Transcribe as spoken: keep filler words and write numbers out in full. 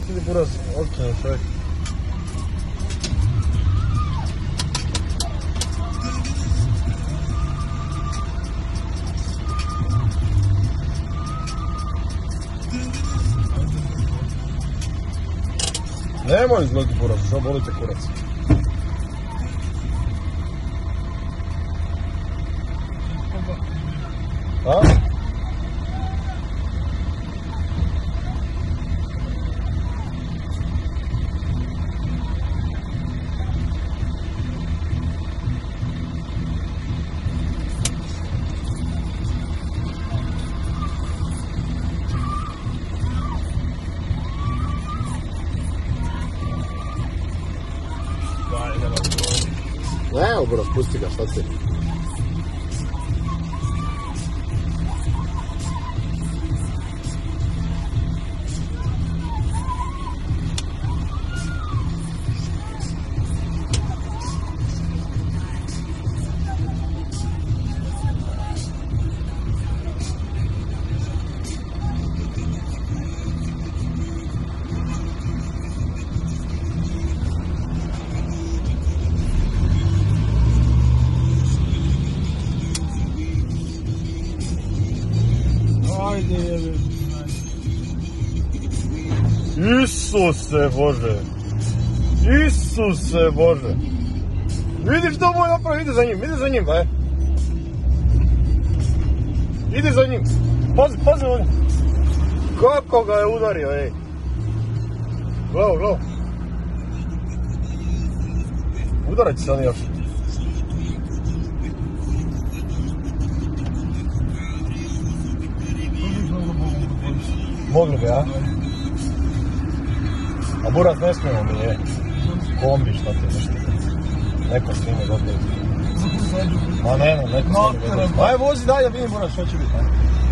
Idi buraz, otkine čovjek. Nemoj izgledati buraz, što bolite kurac. A? Evo bro, pusti ga, šta ti? Isuse Bože! Isuse Bože! Vidiš što moj napravi, ide za njim, ide za njim, aj! Ide za njim! Pazi, pazi ovdje! Kako ga je udario, ej! Gledaj, gledaj! Udarat će se on još! Mogli bi, a? A buraz ne smijemo mi je. Kombi šta ti nešto. Neko smije me goditi. Ma ne, ne, neko smije me goditi. Aj vozi dalje, vidim buraz što će biti.